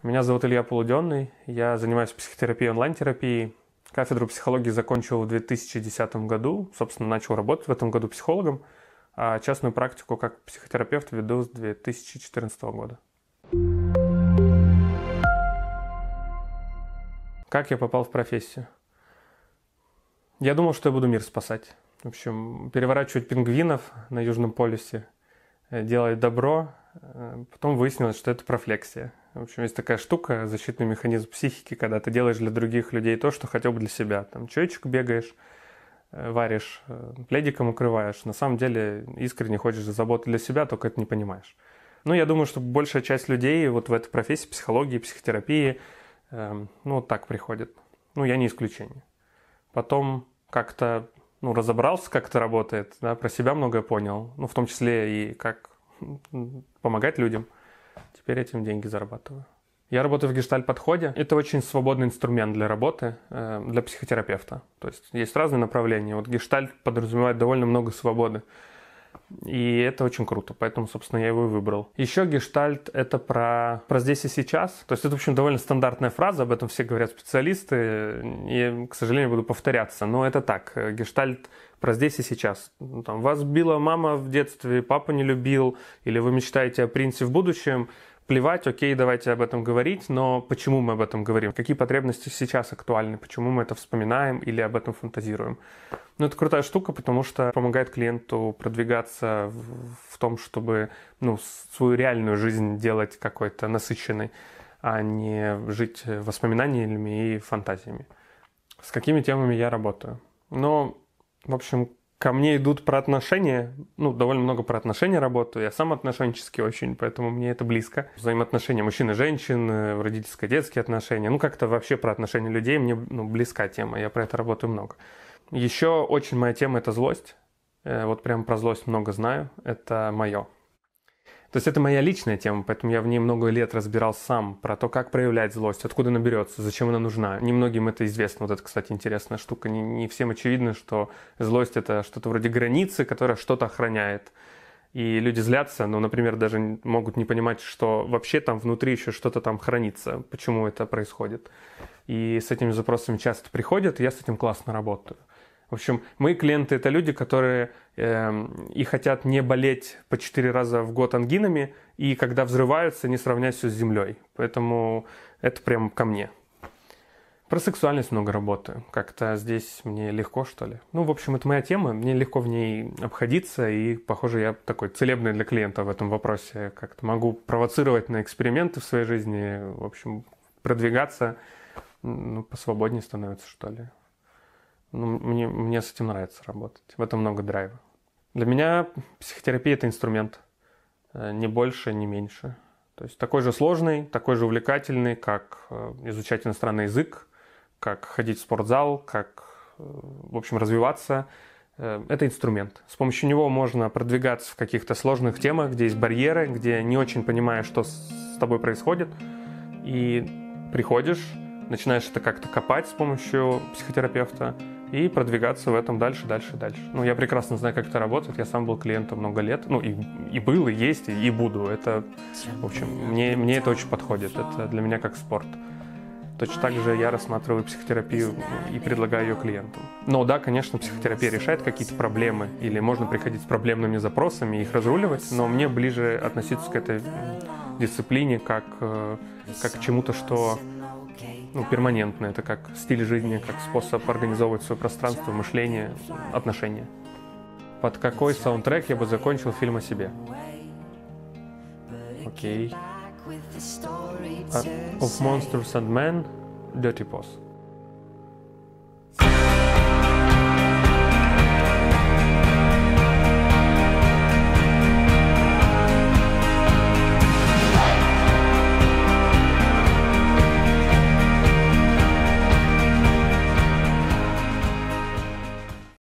Меня зовут Илья Полуденный, я занимаюсь психотерапией, онлайн-терапией. Кафедру психологии закончил в 2010 году, собственно, начал работать в этом году психологом, а частную практику как психотерапевт веду с 2014 года. Как я попал в профессию? Я думал, что я буду мир спасать. В общем, переворачивать пингвинов на Южном полюсе, делать добро. Потом выяснилось, что это профлексия. В общем, есть такая штука, защитный механизм психики, когда ты делаешь для других людей то, что хотел бы для себя. Там чаечек бегаешь, варишь, пледиком укрываешь. На самом деле искренне хочешь заботы для себя, только это не понимаешь. Ну, я думаю, что большая часть людей вот в этой профессии психологии, психотерапии, вот так приходит. Ну, я не исключение. Потом как-то разобрался, как это работает, да, про себя многое понял, в том числе и как помогать людям. Теперь этим деньги зарабатываю. Я работаю в гештальт-подходе. Это очень свободный инструмент для работы, для психотерапевта. То есть разные направления. Вот гештальт подразумевает довольно много свободы. И это очень круто, поэтому, собственно, я его и выбрал. Еще гештальт — это про здесь и сейчас. То есть это, в общем, довольно стандартная фраза, об этом все говорят специалисты. И, к сожалению, буду повторяться, но это так. Гештальт про здесь и сейчас. Там, вас била мама в детстве, папа не любил, или вы мечтаете о принце в будущем. Плевать, окей, давайте об этом говорить, но почему мы об этом говорим? Какие потребности сейчас актуальны? Почему мы это вспоминаем или об этом фантазируем? Это крутая штука, потому что помогает клиенту продвигаться в том, чтобы свою реальную жизнь делать какой-то насыщенной, а не жить воспоминаниями и фантазиями. С какими темами я работаю? В общем, ко мне идут про отношения, довольно много про отношения работаю, я сам отношенческий очень, поэтому мне это близко. Взаимоотношения мужчин и женщин, родительско-детские отношения, как-то вообще про отношения людей мне близка тема, я про это работаю много. Еще очень моя тема — это злость, вот прям про злость много знаю, это мое. То есть это моя личная тема, поэтому я в ней много лет разбирался сам, про то, как проявлять злость, откуда она берется, зачем она нужна. Немногим это известно. Вот это, кстати, интересная штука. Не всем очевидно, что злость — это что-то вроде границы, которая что-то охраняет. И люди злятся, например, даже могут не понимать, что вообще там внутри еще что-то там хранится, почему это происходит. И с этими запросами часто приходят, и я с этим классно работаю. В общем, мои клиенты — это люди, которые и хотят не болеть по 4 раза в год ангинами, и когда взрываются, не сравнять все с землей. Поэтому это прям ко мне. Про сексуальность много работаю. Как-то здесь мне легко, что ли. В общем, это моя тема, мне легко в ней обходиться, и, похоже, я такой целебный для клиента в этом вопросе. Как-то могу провоцировать на эксперименты в своей жизни, в общем, продвигаться, посвободнее становится, что ли. Мне с этим нравится работать. В этом много драйва. Для меня психотерапия — это инструмент. Ни больше, ни меньше. То есть такой же сложный, такой же увлекательный, как изучать иностранный язык, как ходить в спортзал, как, в общем, развиваться. Это инструмент. С помощью него можно продвигаться в каких-то сложных темах, где есть барьеры, где не очень понимаешь, что с тобой происходит. И приходишь, начинаешь это как-то копать с помощью психотерапевта и продвигаться в этом дальше. Я прекрасно знаю, как это работает. Я сам был клиентом много лет. И был, и есть, и буду. Это, в общем, мне это очень подходит. Это для меня как спорт. Точно так же я рассматриваю психотерапию и предлагаю ее клиентам. Но да, конечно, психотерапия решает какие-то проблемы, или можно приходить с проблемными запросами и их разруливать, но мне ближе относиться к этой дисциплине как к чему-то, что перманентно. Это как стиль жизни, как способ организовывать свое пространство, мышление, отношения. Под какой саундтрек я бы закончил фильм о себе? Окей. Of Monsters and Men, Dirty Pose.